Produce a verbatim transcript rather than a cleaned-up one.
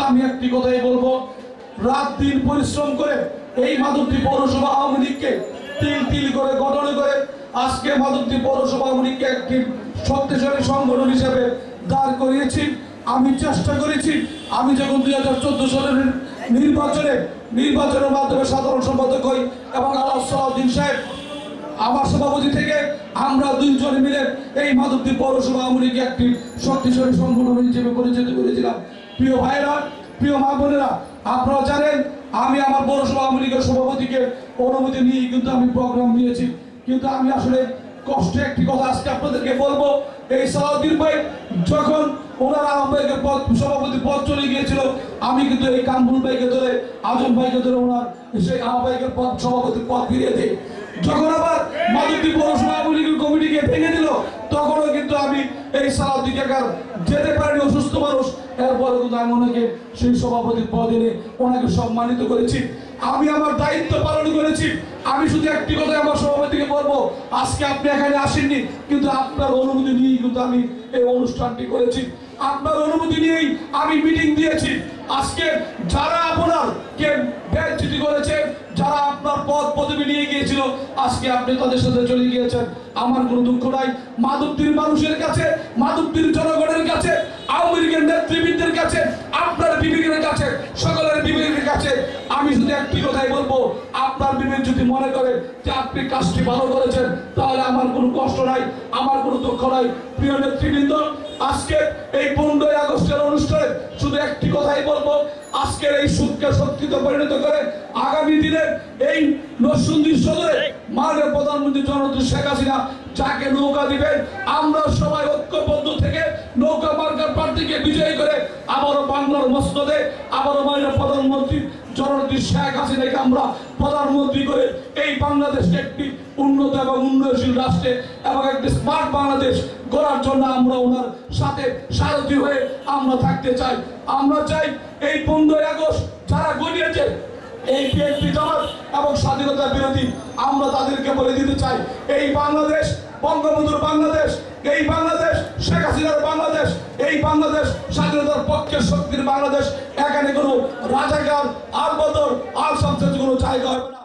আমি একটি কথাই বলবো, রাত দিন পরিশ্রম করে এই মাধবদী পৌরসভা আওয়ামী লীগকে তিল তিল করে গঠন করে আজকে মাধবদী পৌরসভা আওয়ামী লীগকে একটি শক্তিশালী সংগঠন হিসেবে দাঁড় করিয়েছি। আমি চেষ্টা করেছি, আমি যখন দুই হাজার চোদ্দ সালের নির্বাচনে নির্বাচনের মাধ্যমে সাধারণ সম্পাদক হই এবং আল্লাহ সালাউদ্দিন সাহেব আমার সভাপতি থেকে আমরা দুইজন মিলে এই মাধবদী পৌরসভা আওয়ামী লীগকে একটি শক্তিশালী সংগঠন হিসেবে পরিচিত করেছিলাম। প্রিয় ভাইরা, প্রিয় মা বোনেরা, আপনারা জানেন আমি আমার পৌরসভা আওয়ামী লীগের সভাপতিকে অনুমতি নিয়ে কিন্তু আমি প্রোগ্রাম নিয়েছি। কিন্তু আমি আসলে কষ্টে একটি কথা আজকে আপনাদেরকে বলবো, এই সালাউদ্দিন ভাই যখন ওনার আহ্বায়কের পদ সভাপতি পদ চলে গিয়েছিল, আমি কিন্তু এই কামরুল ভাইকে ধরে আজম ভাইকে ধরে ওনার সেই আহ্বায়কের পদ সভাপতির পদ ফিরিয়ে দিই। যখন আবার মাধবদী পৌরসভা আওয়ামী লীগের কমিটিকে ভেঙে দিল, তখনও কিন্তু আমি এই সালাউদ্দিন কাকার যেতে পারিনি, অসুস্থ মানুষ, এরপরে কিন্তু আমি ওনাকে সেই সভাপতির পদ এনে ওনাকে সম্মানিত করেছি। আমি আমার দায়িত্ব পালন করেছি। আমি শুধু একটি কথা আমার সভাপতিকে বলবো, আজকে আপনি এখানে আসেননি, কিন্তু আপনার অনুমতি নিয়েই কিন্তু আমি এই অনুষ্ঠানটি করেছি। আপনার অনুমতি নিয়েই আমি মিটিং দিয়েছি। আজকে যারা আপনার কে বেজ্জতি করেছে, যারা আপনার পদ পদবি নিয়ে গিয়েছিল, আজকে আপনি তাদের সাথে চলে গিয়েছেন। আমার কোনো দুঃখ নাই। মাধবদীর মানুষের কাছে, মাধবদীর জনগণের কাছে, আওয়ামী লীগের নেতৃবৃন্দের কাছে, আপনার বিবেকের কাছে, সকলের বিবেকের কাছে আমি শুধু একটি কথাই বলবো, আপনার বিবেক যদি মনে করে যে আপনি কাজটি ভালো করেছেন, তাহলে আমার কোনো কষ্ট নাই, আমার কোনো দুঃখ নাই। প্রিয় নেতৃবৃন্দ, আজকে এই পনেরোই আগস্টের অনুষ্ঠানে শুধু একটি কথাই বলবো, আজকের এই সুখকে শক্তিতে পরিণত করে আগামী দিনে এই নরসিংদী সদরে মাননীয় প্রধানমন্ত্রী জননেত্রী শেখ হাসিনা যাকে নৌকা দিবেন, আমরা সবাই ঐক্যবদ্ধ থেকে নৌকা মার্কার প্রার্থীকে বিজয়ী করে আবারও বাংলার মসনদে আবারও মাননীয় প্রধানমন্ত্রী জননেত্রী শেখ হাসিনাকে আমরা প্রধানমন্ত্রী করে এই বাংলাদেশকে একটি উন্নত এবং উন্নয়নশীল রাষ্ট্রে এবং একটি স্মার্ট বাংলাদেশ গড়ার জন্য আমরা ওনার সাথে সারথি হয়ে আমরা থাকতে চাই। আমরা চাই এই পনেরোই আগস্ট যারা গড়িয়েছে এই বিএনপি জামাত এবং স্বাধীনতা বিরোধী, আমরা তাদেরকে বলে দিতে চাই, এই বাংলাদেশ বঙ্গবন্ধুর বাংলাদেশ, এই বাংলাদেশ শেখ হাসিনার বাংলাদেশ, এই বাংলাদেশ স্বাধীনতার পক্ষের শক্তির বাংলাদেশ। এখানে কোনো রাজাকার, আল বদর, আল শামসের কোনো জায়গা হবে না।